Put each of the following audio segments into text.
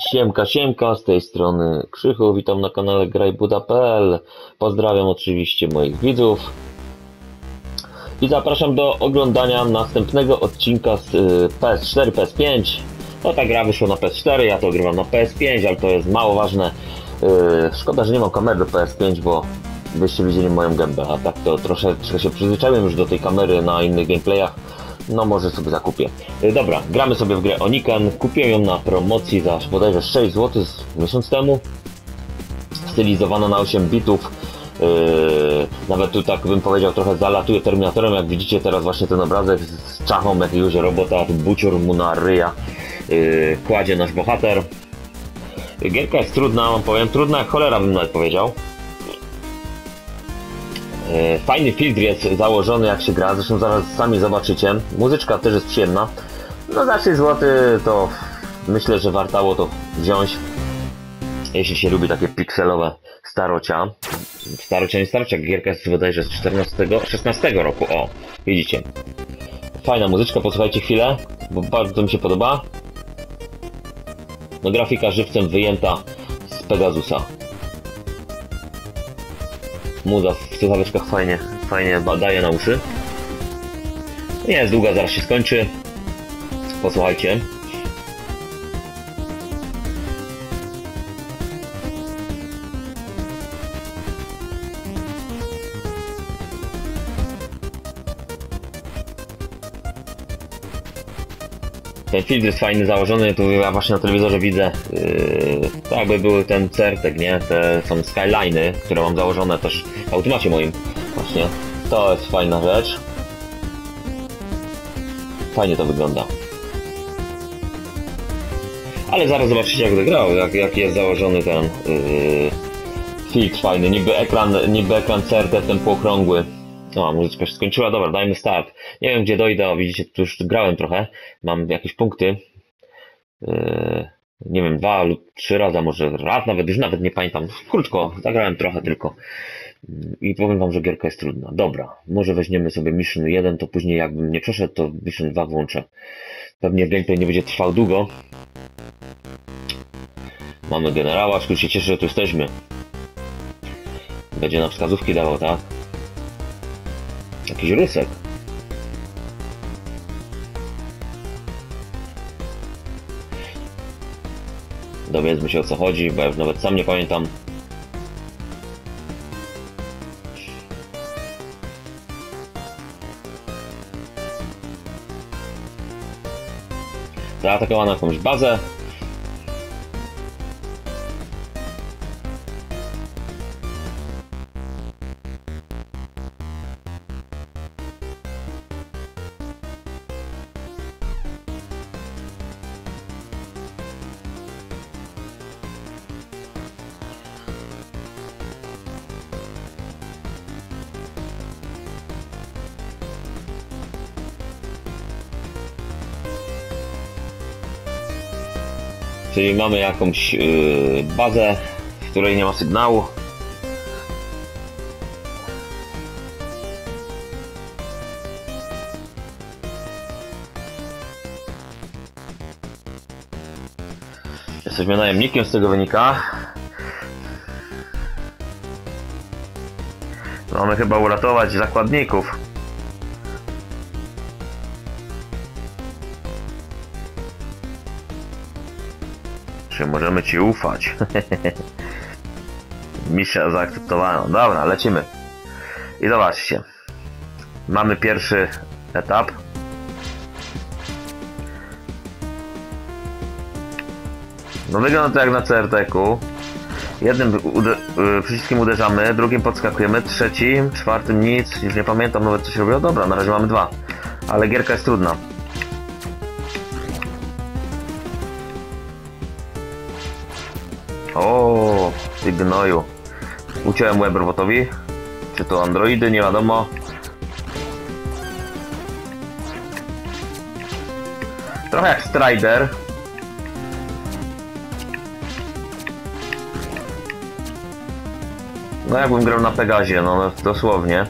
Siemka, siemka, z tej strony Krzychu, witam na kanale grajbuda.pl. Pozdrawiam oczywiście moich widzów i zapraszam do oglądania następnego odcinka z PS4, PS5. No ta gra wyszła na PS4, ja to grywam na PS5, ale to jest mało ważne. Szkoda, że nie mam kamery do PS5, bo byście widzieli moją gębę, a tak to troszeczkę się przyzwyczaiłem już do tej kamery na innych gameplayach. No może sobie zakupię. Dobra, gramy sobie w grę Oniken. Kupiłem ją na promocji za bodajże 6 zł miesiąc temu. Stylizowana na 8 bitów. Nawet tu tak bym powiedział trochę zalatuje Terminatorem. Jak widzicie teraz właśnie ten obrazek z czachą jakiegoś robota, bucior mu na ryja kładzie nasz bohater. Gierka jest trudna, wam powiem, trudna jak cholera bym nawet powiedział. Fajny filtr jest założony jak się gra, zresztą zaraz sami zobaczycie. Muzyczka też jest przyjemna. No za 6 zł to myślę, że wartało to wziąć, jeśli się lubi takie pikselowe starocia. Nie starocia, gierka jest bodajże z 16 roku, o, widzicie. Fajna muzyczka, posłuchajcie chwilę, bo bardzo mi się podoba. No grafika żywcem wyjęta z Pegasusa. Muza w słuchaweczkach fajnie daje na uszy. Nie jest długa, zaraz się skończy. Posłuchajcie. Ten filtr jest fajny, założony, tu ja właśnie na telewizorze widzę, tak jakby były ten Certek, nie? Te są Skyline'y, które mam założone też w automacie moim, właśnie. To jest fajna rzecz. Fajnie to wygląda. Ale zaraz zobaczycie jak to grał, jak jest założony ten filtr fajny, niby ekran Certek, ten półokrągły. No, muzyczka się skończyła, dobra, dajmy start. Nie wiem gdzie dojdę, o, widzicie, tu już grałem trochę, mam jakieś punkty. Nie wiem, 2 lub 3 razy, może raz nawet, już nawet nie pamiętam. Krótko, zagrałem trochę tylko. I powiem wam, że gierka jest trudna. Dobra, może weźmiemy sobie Mission 1, to później jakbym nie przeszedł, to Mission 2 włączę. Pewnie gameplay nie będzie trwał długo. Mamy generała, skoro się cieszę, że tu jesteśmy. Będzie nam wskazówki dawał, tak? Jakiś rusek. Dowiedzmy się o co chodzi, bo ja już nawet sam nie pamiętam. Zaatakowano jakąś bazę. Czyli mamy jakąś bazę, w której nie ma sygnału. Jesteśmy najemnikiem, z tego wynika. Mamy chyba uratować zakładników. Czy możemy ci ufać? Misja zaakceptowana. Dobra, lecimy. I zobaczcie. Mamy pierwszy etap. No wygląda to jak na CRT-ku. Jednym przyciskiem uderzamy, drugim podskakujemy, trzecim, czwartym nic. Już nie pamiętam nawet co się robiło. Dobra, na razie mamy 2. Ale gierka jest trudna. O, ty gnoju. Uciąłem łeb robotowi. Czy to androidy, nie wiadomo. Trochę jak Strider. No jakbym grał na Pegazie, no dosłownie.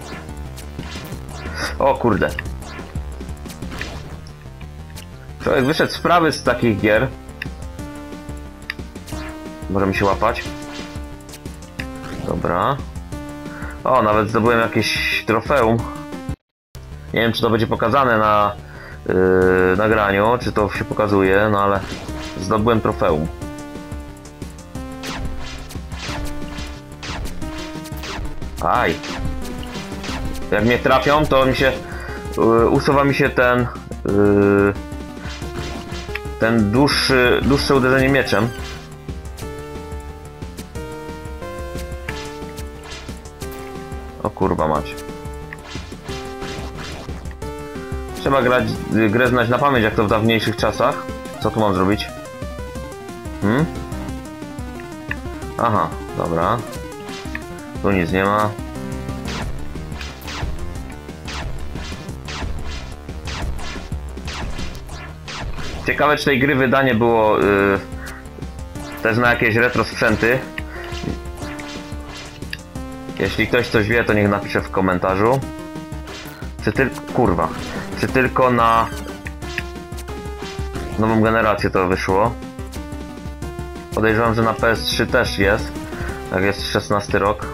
O kurde. Człowiek wyszedł z prawy z takich gier. Możemy się łapać. Dobra. O, nawet zdobyłem jakieś trofeum. Nie wiem, czy to będzie pokazane na nagraniu, czy to się pokazuje, no ale zdobyłem trofeum. Aj. Jak mnie trafią, to mi się usuwa mi się ten dłuższe uderzenie mieczem. O kurwa mać. Trzeba grę znać na pamięć, jak to w dawniejszych czasach. Co tu mam zrobić? Aha, dobra. Tu nic nie ma. Ciekawe, czy tej gry wydanie było też na jakieś retro sprzęty. Jeśli ktoś coś wie, to niech napisze w komentarzu. Czy tylko na nową generację to wyszło? Podejrzewam, że na PS3 też jest. Jak jest 16 rok.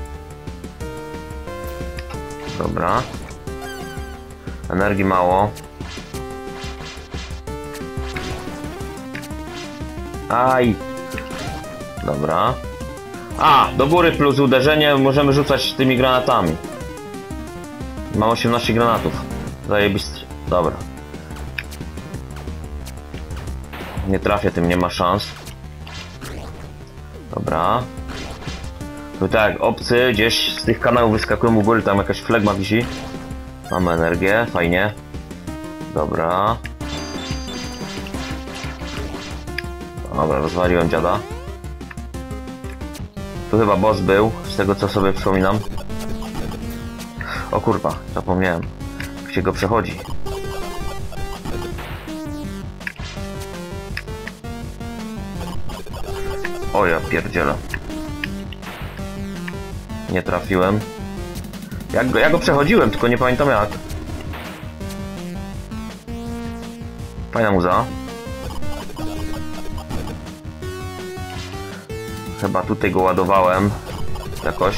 Dobra. Energii mało. Aj. Dobra. A, do góry plus uderzenie możemy rzucać tymi granatami. Mam 18 granatów. Zajebisty. Dobra. Nie trafię tym, nie ma szans. Dobra. Tu tak, obcy gdzieś z tych kanałów wyskakują u góry, tam jakaś flegma wisi. Mamy energię, fajnie. Dobra. Dobra, rozwaliłem dziada. Tu chyba boss był, z tego co sobie przypominam. O kurwa, zapomniałem. Jak się go przechodzi. O ja pierdzielę. Nie trafiłem. Ja go przechodziłem, tylko nie pamiętam jak. Fajna muza. Chyba tutaj go ładowałem jakoś.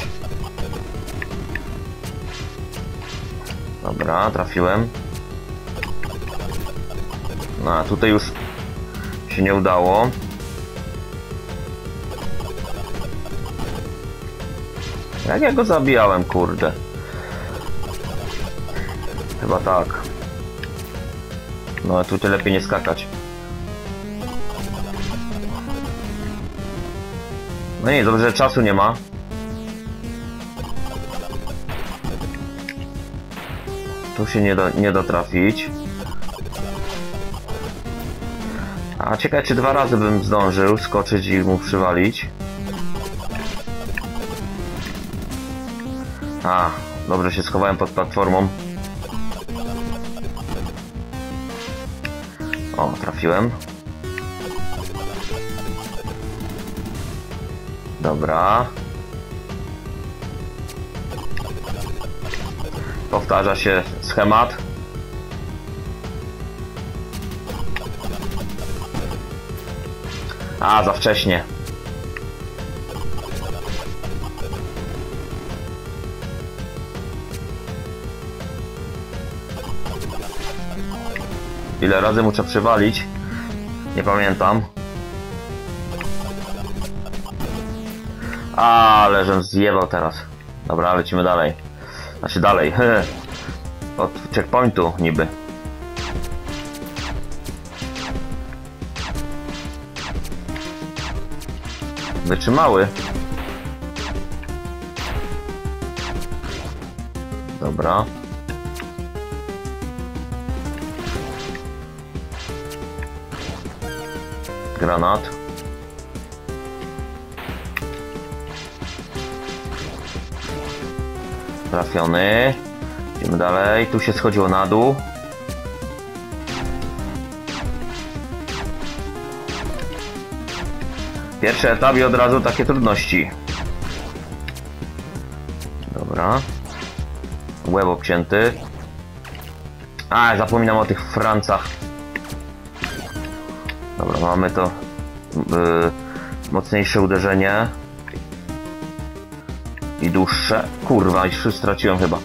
Dobra, trafiłem. No, a tutaj już się nie udało. Jak ja go zabijałem, kurde. Chyba tak. No, a tutaj lepiej nie skakać. No nie, dobrze, że czasu nie ma. Tu się nie da trafić. A ciekawe, czy 2 razy bym zdążył skoczyć i mu przywalić. A, dobrze się schowałem pod platformą. O, trafiłem. Dobra. Powtarza się schemat. A, za wcześnie. Ile razy muszę przywalić? Nie pamiętam. Ale żem zjebał teraz. Dobra, lecimy dalej. Znaczy dalej. Od checkpointu niby. Wytrzymały. Dobra. Granat. Trafiony. Idziemy dalej. Tu się schodziło na dół. Pierwszy etap i od razu takie trudności. Dobra. Łeb obcięty. A, zapominam o tych Francach. Dobra, mamy to. Mocniejsze uderzenie. I dłuższe. Kurwa, już straciłem chyba.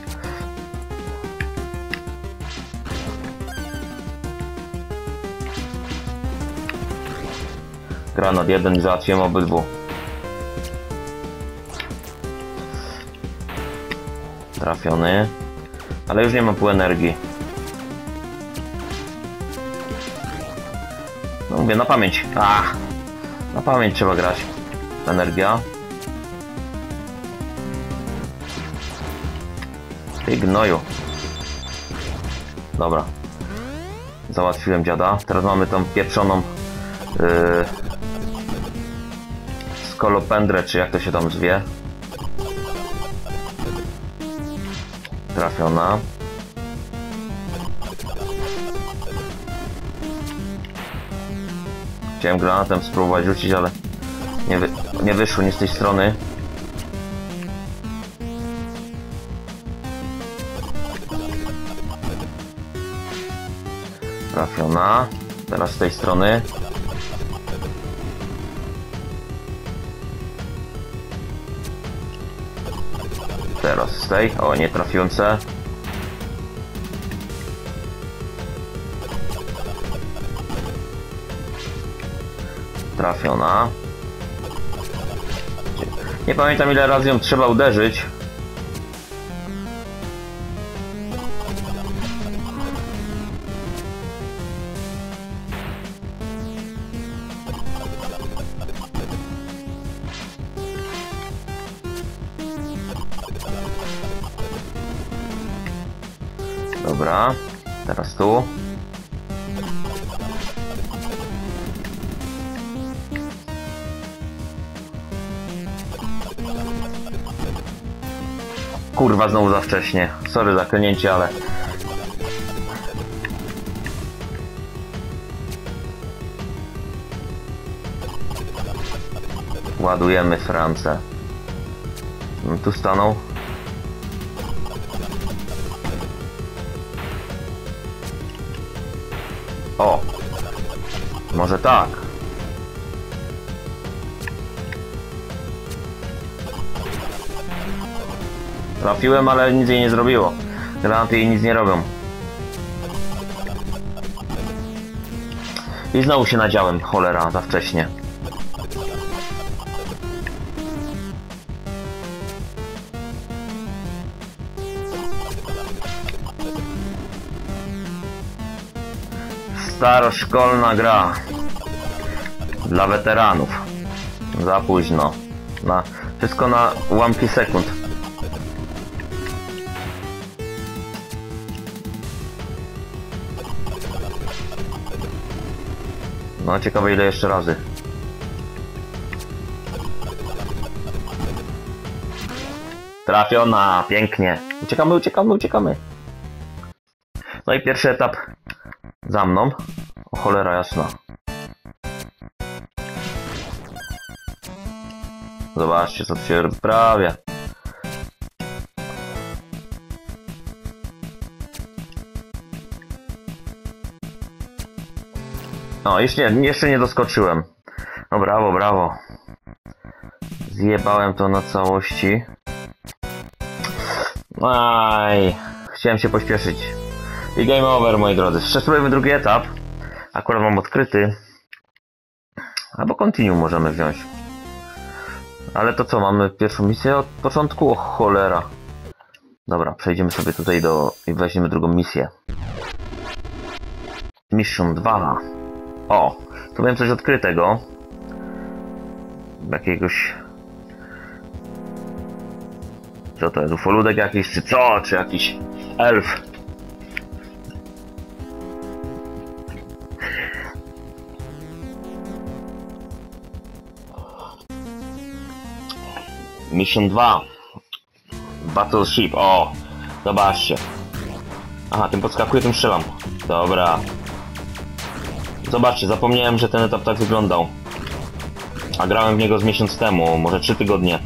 Granat jeden i załatwiłem obydwu. Trafiony. Ale już nie mam pół energii. No mówię, na pamięć. Na pamięć trzeba grać. Energia. Ty gnoju. Dobra. Załatwiłem dziada. Teraz mamy tą pieprzoną skolopendrę, czy jak to się tam zwie. Trafiona. Chciałem granatem spróbować rzucić, ale nie wyszło nie z tej strony. Trafiona. Teraz z tej strony. Teraz z tej. O, nie trafiłem se. Trafiona. Nie pamiętam, ile razy ją trzeba uderzyć. Dobra, teraz tu. Kurwa, znowu za wcześnie. Sorry za klnięcie, ale... Ładujemy Francę. Tu stanął. O! Może tak. Trafiłem, ale nic jej nie zrobiło. Granaty jej nic nie robią. I znowu się nadziałem, cholera, za wcześnie. Staroszkolna gra. Dla weteranów. Za późno. Wszystko na ułamki sekund. No, ciekawe ile jeszcze razy. Trafiona, pięknie. Uciekamy, uciekamy, uciekamy. No i pierwszy etap za mną. O cholera jasna. Zobaczcie, co tu się wyprawia. No, jeszcze nie doskoczyłem. No brawo, brawo. Zjebałem to na całości. Aj, chciałem się pośpieszyć. I game over, moi drodzy. Spróbujemy drugi etap. Akurat mam odkryty. Albo continue możemy wziąć. Ale to co, mamy pierwszą misję od początku? O cholera. Dobra, przejdziemy sobie tutaj i weźmiemy drugą misję. Mission 2. O, tu miałem coś odkrytego. Jakiegoś... Co to jest? Ufoludek jakiś, czy co? Czy jakiś elf? Mission 2. Battleship. O, zobaczcie. Aha, tym podskakuję, tym strzelam. Dobra. Zobaczcie, zapomniałem, że ten etap tak wyglądał. A grałem w niego z miesiąc temu, może 3 tygodnie.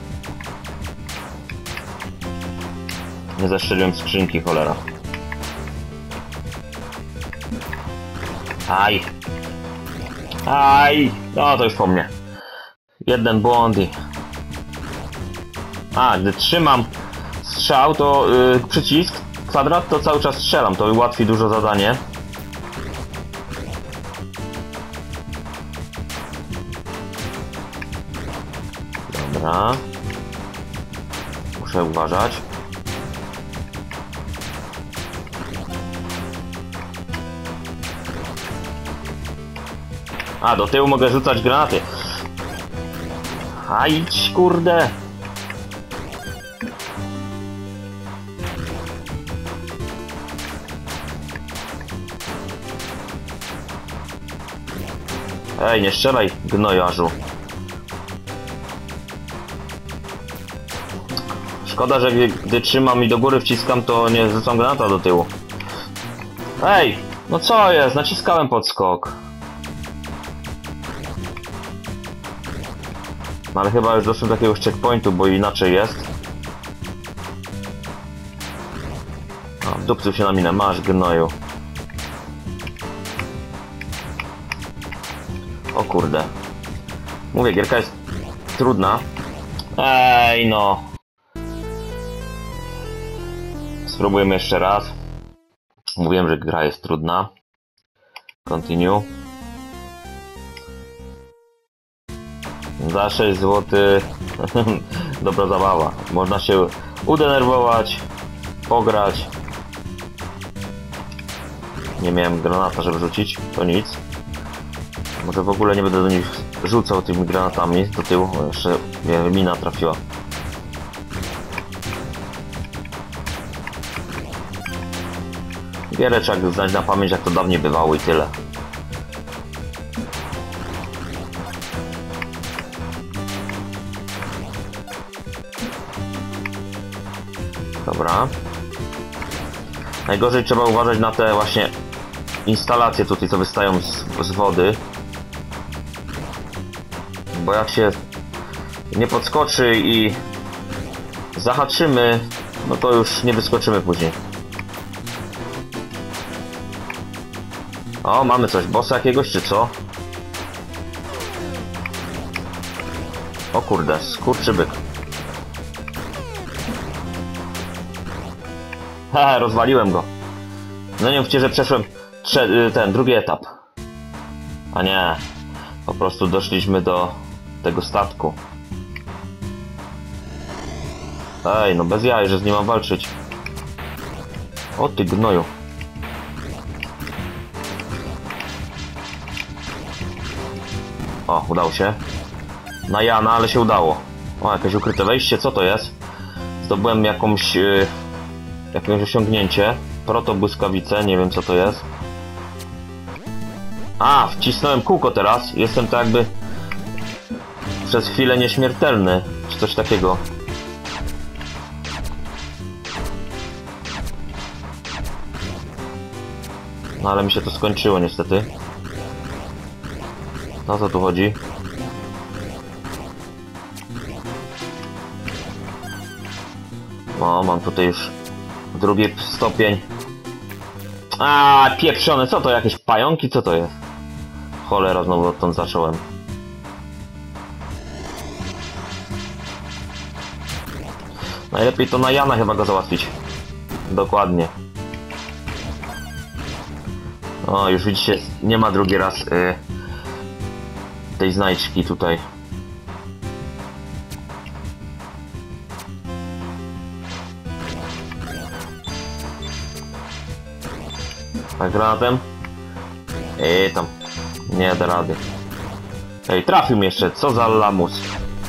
Nie zestrzeliłem skrzynki, cholera. Aj! Aj! No to już po mnie. Jeden błąd i... A, gdy trzymam strzał, to przycisk, kwadrat, to cały czas strzelam. To ułatwi dużo zadanie. Dobra. Muszę uważać. A, do tyłu mogę rzucać granaty. A idź, kurde. Ej, nie strzelaj, gnojarzu. Szkoda, że gdy trzymam i do góry wciskam, to nie rzucam granata do tyłu. Ej, no co jest? Naciskałem podskok. No ale chyba już doszłem do jakiegoś checkpointu, bo inaczej jest. O, wdupcył się na minę, masz gnoju. O kurde. Mówię, gierka jest trudna. Ej no. Spróbujemy jeszcze raz. Mówiłem, że gra jest trudna. Continue. Za 6 zł. Dobra zabawa. Można się udenerwować, pograć. Nie miałem granata, żeby rzucić. To nic. Może w ogóle nie będę do nich rzucał tymi granatami do tyłu. Bo jeszcze mnie mina trafiła. Wiele trzeba znać na pamięć, jak to dawniej bywało i tyle. Dobra. Najgorzej trzeba uważać na te właśnie instalacje tutaj, co wystają z wody. Bo jak się nie podskoczy i zahaczymy, no to już nie wyskoczymy później. O, mamy coś, bossa jakiegoś czy co? O kurde, skurczybyk. Haha, rozwaliłem go. No nie mówcie, że przeszłem ten drugi etap. A nie, po prostu doszliśmy do tego statku. Ej, no bez jaj, że z nim mam walczyć. O ty gnoju. O, udało się. Na Jana, ale się udało. O, jakieś ukryte wejście, co to jest? Zdobyłem jakieś osiągnięcie. Protobłyskawice, nie wiem co to jest. A, wcisnąłem kółko teraz. Jestem tak jakby przez chwilę nieśmiertelny, czy coś takiego. No ale mi się to skończyło niestety. No co tu chodzi? No, mam tutaj już drugi stopień. A, pieprzone, co to? Jakieś pająki? Co to jest? Cholera, znowu odtąd zacząłem. Najlepiej to na Jana chyba go załatwić. Dokładnie. O, już widzicie, nie ma drugi raz tej znajdźki tutaj. Tak, granatem. I tam. Nie da rady. Ej, trafił mnie jeszcze. Co za lamus.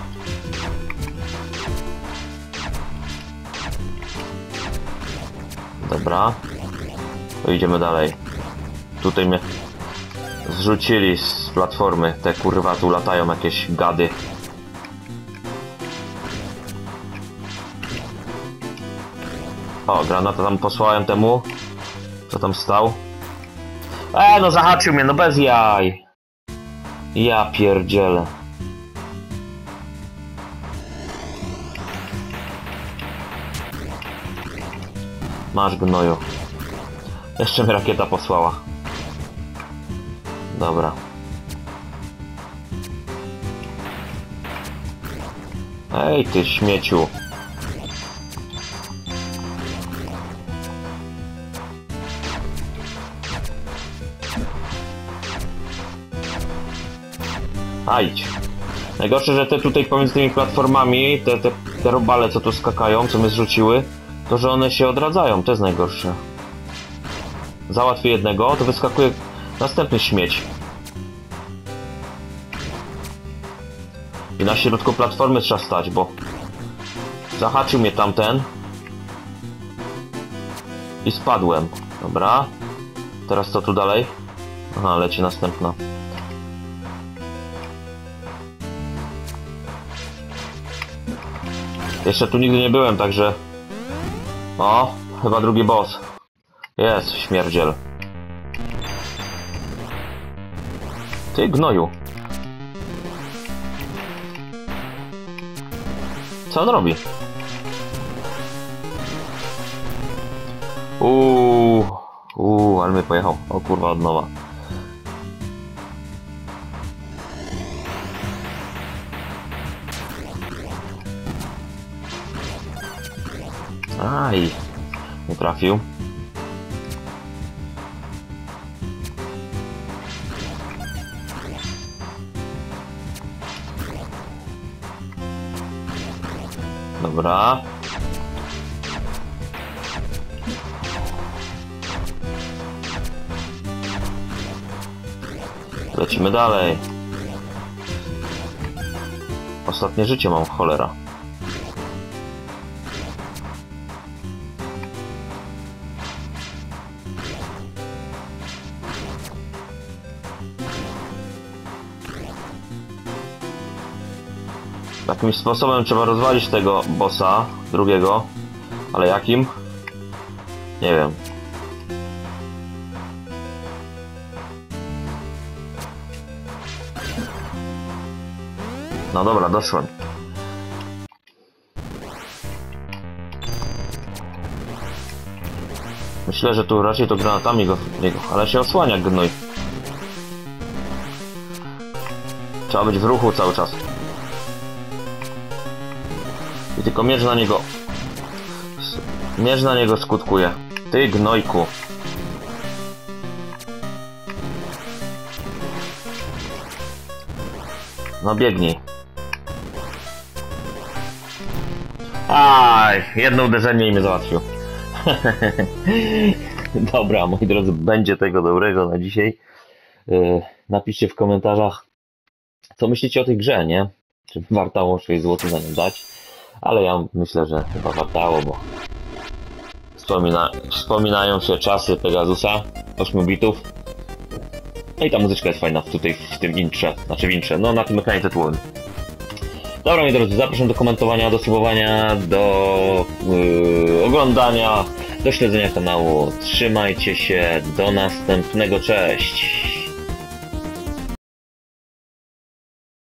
Dobra. To idziemy dalej. Tutaj mnie zrzucili z platformy. Te kurwa tu latają jakieś gady. O, granatę tam posłałem temu. Co tam stał? No zahaczył mnie, no bez jaj. Ja pierdzielę. Masz gnoju. Jeszcze mi rakieta posłała. Dobra. Ej, ty śmieciu. Ajdź. Najgorsze, że te tutaj pomiędzy tymi platformami, te robale, co tu skakają, co mnie zrzuciły, to że one się odradzają, to jest najgorsze. Załatwię jednego, to wyskakuje następny śmieć. I na środku platformy trzeba stać, bo zahaczył mnie tamten. I spadłem. Dobra. Teraz co tu dalej? Aha, leci następna. Jeszcze tu nigdy nie byłem, także... O, chyba drugi boss. Jest, śmierdziel. Ty gnoju. Co on robi? Ale mnie pojechał. O kurwa, od nowa. Aj, nie trafił. Dobra. Lecimy dalej. Ostatnie życie mam, cholera. Jakimś sposobem trzeba rozwalić tego bossa, drugiego. Ale jakim? Nie wiem. No dobra, doszłem. Myślę, że tu raczej to granatami go, ale się osłania gnój. Trzeba być w ruchu cały czas. I tylko miecz na niego... Miecz na niego skutkuje. Ty gnojku. No biegnij. Aj, jedno uderzenie i mnie załatwił. Dobra, moi drodzy, będzie tego dobrego na dzisiaj. Napiszcie w komentarzach, co myślicie o tej grze, nie? Czy wartało 6 zł za nią dać? Ale ja myślę, że chyba wartało, bo wspominają się czasy Pegasusa, 8 bitów. No i ta muzyczka jest fajna tutaj w tym intrze, znaczy w intrze, no na tym ekranie tytułowym. Dobra, moi drodzy, zapraszam do komentowania, do subowania, do oglądania, do śledzenia kanału. Trzymajcie się, do następnego, cześć!